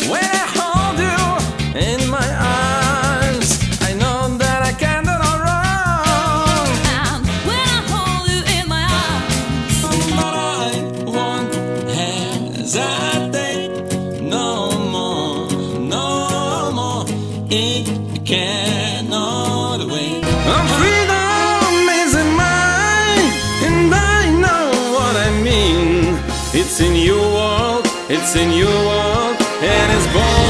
When I hold you in my arms, I know that I can't do no wrong. And when I hold you in my arms, But I won't hesitate no more, no more. It cannot wait. Freedom is mine, and I know what I mean. It's in your world, it's in your world, and it's born.